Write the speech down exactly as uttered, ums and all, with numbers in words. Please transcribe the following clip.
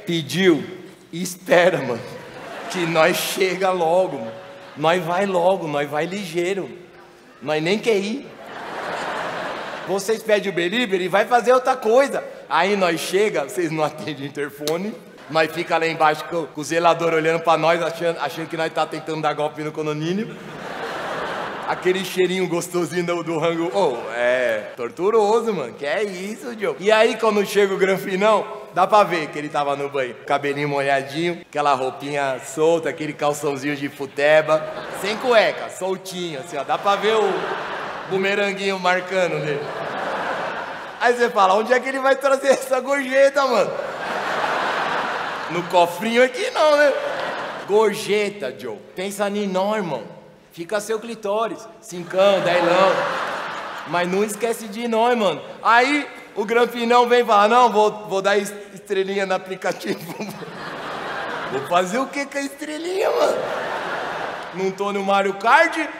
pediu e espera, mano, que nós chega logo, mano. Nós vai logo, nós vai ligeiro. Nós nem quer ir. Vocês pedem o delivery e vai fazer outra coisa. Aí nós chega, vocês não atendem o interfone. Nós fica lá embaixo com, com o zelador olhando pra nós, achando, achando que nós tá tentando dar golpe no condomínio. Aquele cheirinho gostosinho do, do rango. Oh, é torturoso, mano. Que é isso, Joe? E aí, quando chega o Granfinão, dá pra ver que ele tava no banho. Cabelinho molhadinho, aquela roupinha solta, aquele calçãozinho de futeba. Sem cueca, soltinho, assim, ó. Dá pra ver o bumeranguinho marcando nele. Aí você fala, onde é que ele vai trazer essa gorjeta, mano? No cofrinho aqui não, né? Gorjeta, Joe. Pensa em nó, irmão. Fica seu clitóris, cincão, delão. Mas não esquece de nós, mano. Aí o Granfinão vem falar, não, vou, vou dar estrelinha no aplicativo. Vou fazer o que com a estrelinha, mano? Não tô no Mario Kart,